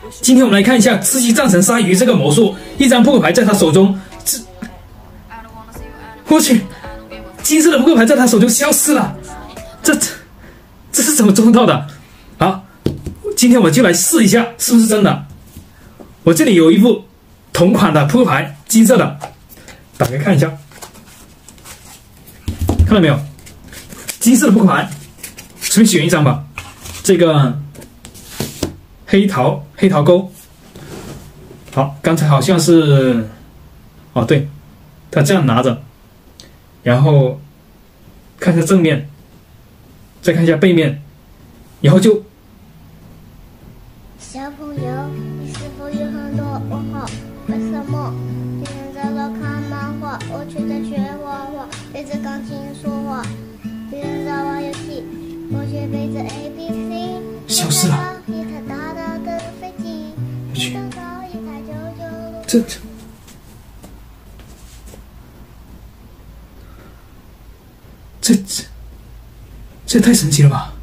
今天我们来看一下吃鸡战神鲨鱼这个魔术，一张扑克牌在他手中，我去，金色的扑克牌在他手中消失了，这是怎么做到的？好，今天我就来试一下是不是真的。我这里有一副同款的扑克牌，金色的，打开看一下，看到没有？金色的扑克牌，随便选一张吧。这个黑桃钩，好，刚才好像是，哦对，他这样拿着，然后看一下正面，再看一下背面，然后就。 小朋友，你是否有很多问号？为什么别人在那看漫画，我却在学画画，对着钢琴说话？别人在玩游戏，我却背着 ABC。 消失了。 一台大大的飞机，一台高，一台996。 这也太神奇了吧！